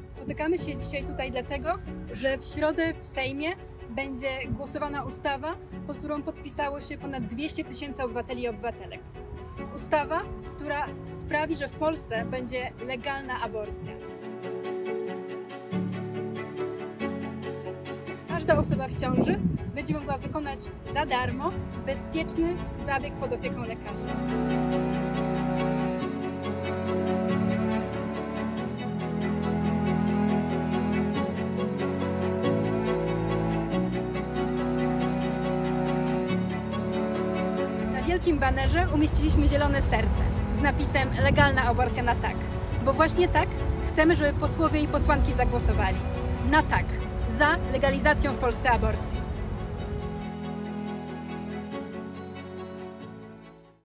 Spotykamy się dzisiaj tutaj dlatego, że w środę w Sejmie będzie głosowana ustawa, pod którą podpisało się ponad 200 000 obywateli i obywatelek. Ustawa, która sprawi, że w Polsce będzie legalna aborcja. Każda osoba w ciąży będzie mogła wykonać za darmo bezpieczny zabieg pod opieką lekarza. Na wielkim banerze umieściliśmy zielone serce z napisem "Legalna aborcja na tak", bo właśnie tak chcemy, żeby posłowie i posłanki zagłosowali. Na tak, za legalizacją w Polsce aborcji.